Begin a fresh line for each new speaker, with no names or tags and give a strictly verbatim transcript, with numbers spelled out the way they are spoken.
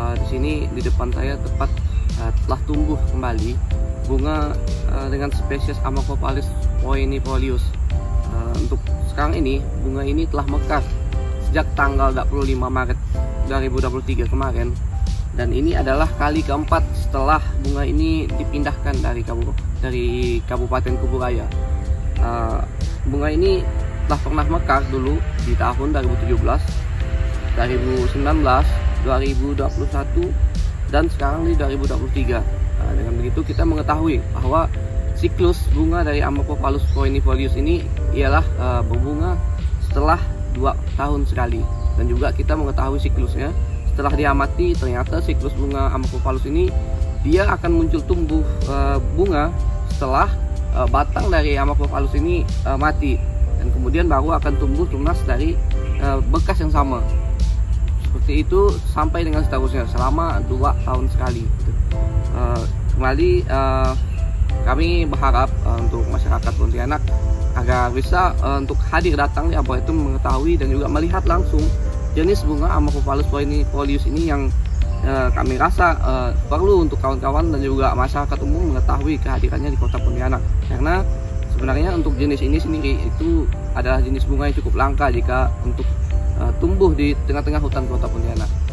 uh, di sini di depan saya tepat uh, telah tumbuh kembali bunga uh, dengan spesies Amacropalus poenifolius. Uh, untuk sekarang ini bunga ini telah mekar sejak tanggal dua puluh lima Maret dua ribu dua puluh tiga kemarin, dan ini adalah kali keempat setelah bunga ini dipindahkan dari Kabupaten dari Kabupaten Kuburaya. Uh, bunga ini telah pernah mekar dulu di tahun dua ribu tujuh belas, dua ribu sembilan belas, dua ribu dua puluh satu, dan sekarang di dua ribu dua puluh tiga. Nah, dengan begitu kita mengetahui bahwa siklus bunga dari Amacropalus poenifolius ini ialah uh, berbunga setelah dua tahun sekali, dan juga kita mengetahui siklusnya. Setelah diamati, ternyata siklus bunga Amacropalus ini dia akan muncul tumbuh uh, bunga setelah uh, batang dari Amacropalus ini uh, mati, dan kemudian baru akan tumbuh tunas dari uh, bekas yang sama. Seperti itu sampai dengan seterusnya selama dua tahun sekali. Uh, kembali uh, kami berharap uh, untuk masyarakat Pontianak agar bisa uh, untuk hadir datang di Arboretum mengetahui dan juga melihat langsung jenis bunga Amacropalus poenifolius ini yang uh, kami rasa uh, perlu untuk kawan-kawan dan juga masyarakat umum mengetahui kehadirannya di Kota Pontianak, karena sebenarnya untuk jenis ini sendiri itu adalah jenis bunga yang cukup langka jika untuk uh, tumbuh di tengah-tengah hutan Kota Pontianak.